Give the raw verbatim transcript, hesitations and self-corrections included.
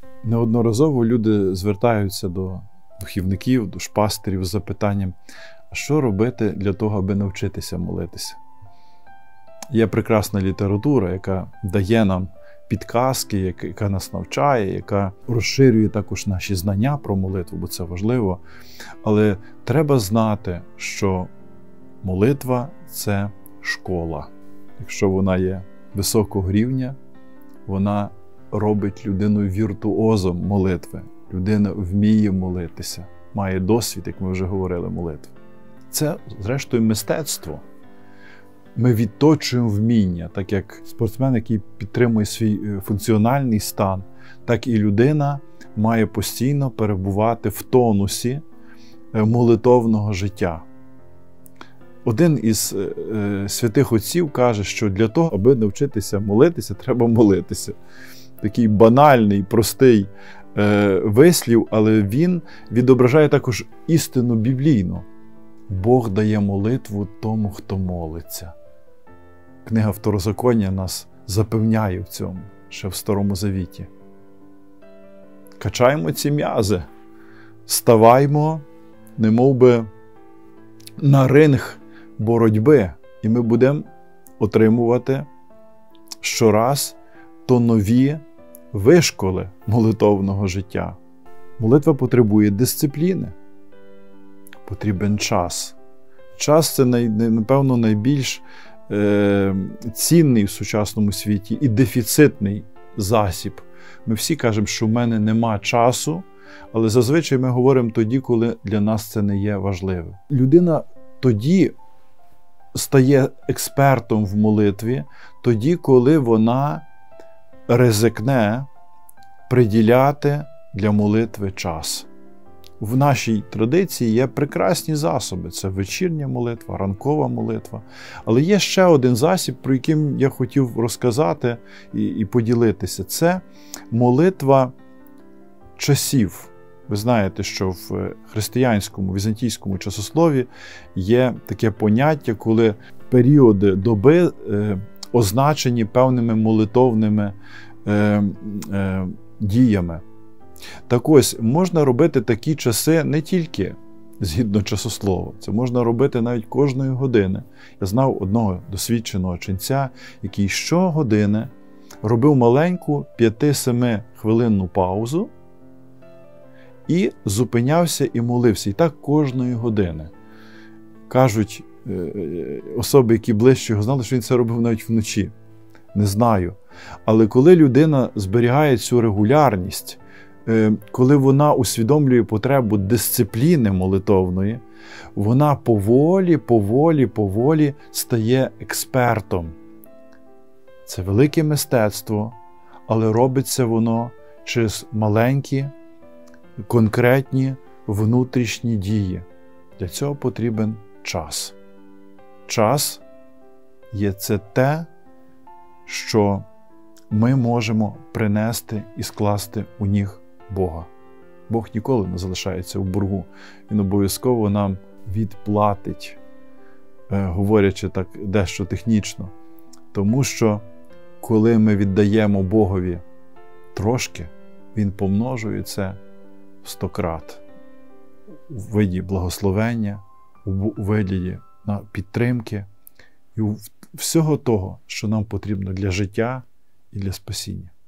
Неодноразово люди звертаються до духівників, до шпастерів з запитанням, а що робити для того, аби навчитися молитися? Є прекрасна література, яка дає нам підказки, яка нас навчає, яка розширює також наші знання про молитву, бо це важливо. Але треба знати, що молитва – це школа. Якщо вона є високого рівня, вона робить людину віртуозом молитви. Людина вміє молитися, має досвід, як ми вже говорили, молитви. Це, зрештою, мистецтво. Ми відточуємо вміння, так як спортсмен, який підтримує свій функціональний стан, так і людина має постійно перебувати в тонусі молитовного життя. Один із е, святих отців каже, що для того, аби навчитися молитися, треба молитися. Такий банальний, простий е, вислів, але він відображає також істину біблійну. Бог дає молитву тому, хто молиться. Книга Второзаконня нас запевняє в цьому, ще в Старому Завіті. Качаємо ці м'язи, ставаймо, немов би, на ринг боротьби, і ми будемо отримувати щораз то нові вишколи молитовного життя. Молитва потребує дисципліни, потрібен час. Час – це, напевно, найбільш е, цінний в сучасному світі і дефіцитний засіб. Ми всі кажемо, що в мене нема часу, але зазвичай ми говоримо тоді, коли для нас це не є важливе. Людина тоді стає експертом в молитві, тоді, коли вона ризикне приділяти для молитви час. В нашій традиції є прекрасні засоби. Це вечірня молитва, ранкова молитва. Але є ще один засіб, про який я хотів розказати і, і поділитися. Це молитва часів. Ви знаєте, що в християнському, візантійському часослові є таке поняття, коли періоди доби е, означені певними молитовними е, е, діями. Так ось, можна робити такі часи не тільки згідно часослова. Це можна робити навіть кожної години. Я знав одного досвідченого ченця, який щогодини робив маленьку п'яти-семи хвилинну паузу і зупинявся і молився. І так кожної години. Кажуть, особи, які ближче його знали, що він це робив навіть вночі. Не знаю. Але коли людина зберігає цю регулярність, коли вона усвідомлює потребу дисципліни молитовної, вона поволі, поволі, поволі стає експертом. Це велике мистецтво, але робиться воно через маленькі, конкретні внутрішні дії. Для цього потрібен час. Час є це те, що ми можемо принести і скласти у ніг Бога. Бог ніколи не залишається у боргу. Він обов'язково нам відплатить, говорячи так дещо технічно. Тому що, коли ми віддаємо Богові трошки, Він помножує це в сто крат. У виді благословення, у виді підтримки і всього того, що нам потрібно для життя і для спасіння.